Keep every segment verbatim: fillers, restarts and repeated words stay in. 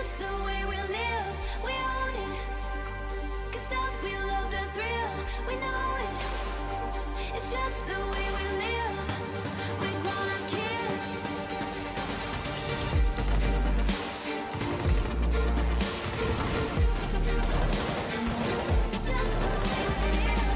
just the way we live. We own it. Can't stop, we love the thrill. We know it. It's just the way we live. We're grown-up kids. Just the way we live.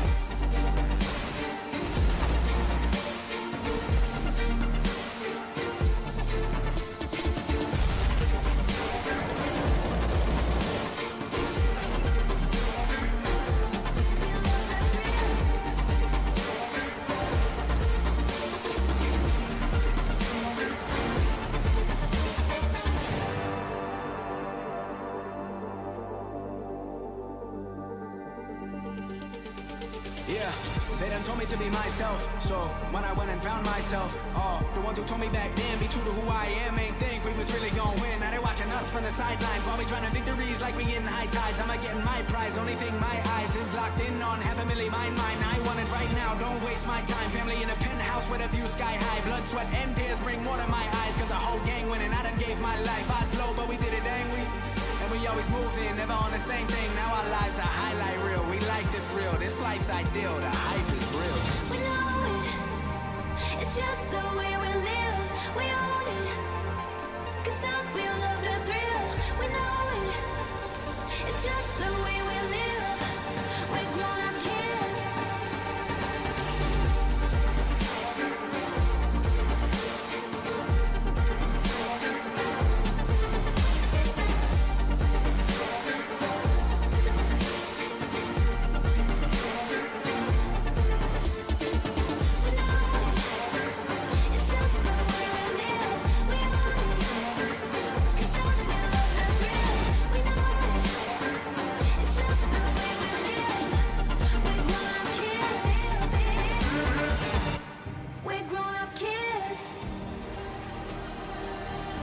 Yeah, they done told me to be myself. So when I went and found myself, oh, the ones who told me back then, be true to who I am, ain't think we was really gonna win. Now they watching us from the sidelines while we trying to victories like we in high tides. I'm getting my prize, only thing my eyes is locked in on. Half a milli, mine, mine, I want it right now, don't waste my time. Family in a penthouse with a view sky high. Blood, sweat, and tears bring water my eyes, cause a whole gang winning, I done gave my life. Odds low, but we did it, ain't we? And we always moving, never on the same thing. Now our lives are highlight reel. We like the thrill. This life's ideal. The hype is real. We know it. It's just the way we live. We own it.